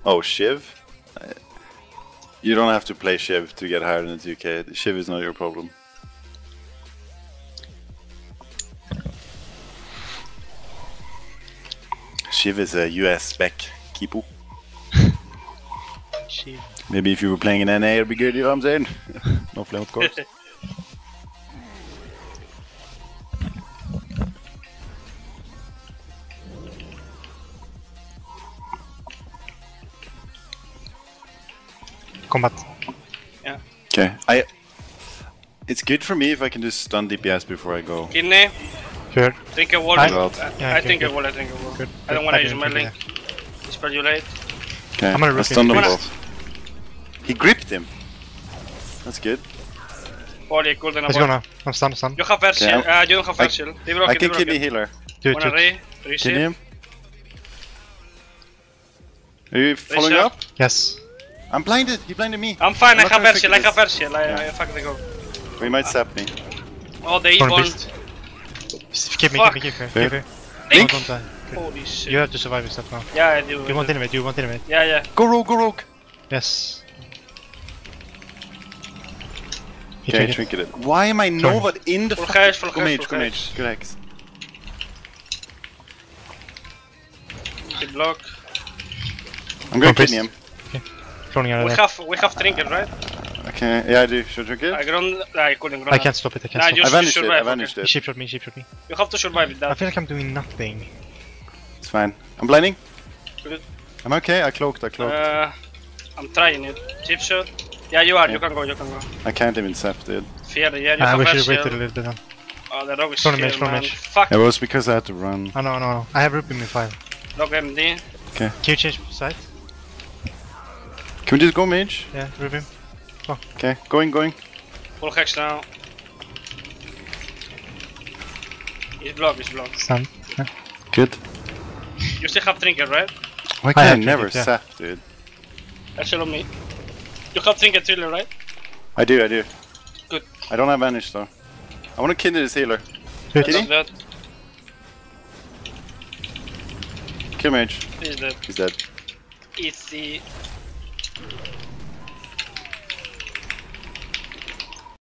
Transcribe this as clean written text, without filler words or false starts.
Oh, Shiv? You don't have to play Shiv to get higher than 2k. Shiv is not your problem. Shiv is a US spec, Kipu. Shiv. Maybe if you were playing in NA it'd be good, you know what I'm saying? No flame of course. Combat. Yeah. Okay, it's good for me if I can just stun DPS before I go. Kidney. Sure. Think a wall. Yeah, I okay, think a good. wall. I think a wall. Good. I don't want to I use didn't my link. think Dispel you late. Okay, I'm gonna I rip stunned it. them Come on. both. He gripped him. That's good. Wall är cool. Let's go now. I'm stunned. You have first shield. Okay, You don't have first shield. Det är bra. I can kidney healer. Do it, Wanna do it. re Kidney him? Are you following shield. up? Yes. I'm blinded. He blinded me. I'm fine. I not have gonna first shield. I fix have this. first shield. I fucking go. He might sap me. Oh, they Thorn won. beast. Keep me, Fuck. keep me. Link. Don't die. Holy shit. You have to survive this stuff now. Yeah, I do. You want intimate, you want intimate. Yeah, yeah. Go rogue, go rogue. Yes. You Okay, take it. trinketed. Why am I Nova in the Full fucking... hex, full Go hex, mage, full go hex. mage. Good hex. Good block. I'm going to Thorn kidney him. Cloning out of there. We have trinket, right? Okay, yeah I do. Should I drink I it? ground. I couldn't ground. I can't stop it, I can't Nah, stop you I it. vanished it, survive, I vanished He it. sheep shot me, sheep shot me. You have to survive with I that. feel like I'm doing nothing. It's fine. I'm blinding. Good. I'm okay, I cloaked. I'm trying it. Chip shot. Yeah, you are. You can go. You can go. I can't even sap, dude. Fear. Yeah, you I have wish first you waited a shield. little bit then. Oh, the rogue is Throw here, mage, throw man. mage. Fuck. It was because I had to run. Oh no. I have Rupim in 5. Rogue MD. Okay. Can you change side? Can we just go mage? Yeah, Rupim. Okay, going. Full hex now. He's blocked. Stun. Yeah. Good. You still have trinket, right? Why I can I have never trinket, yeah. sap, dude? That's on me. You have trinket thriller, right? I do. Good. I don't have vanish though. I want to kidney this healer. Hit. That's that. Kill mage. He's dead. He's dead. Easy.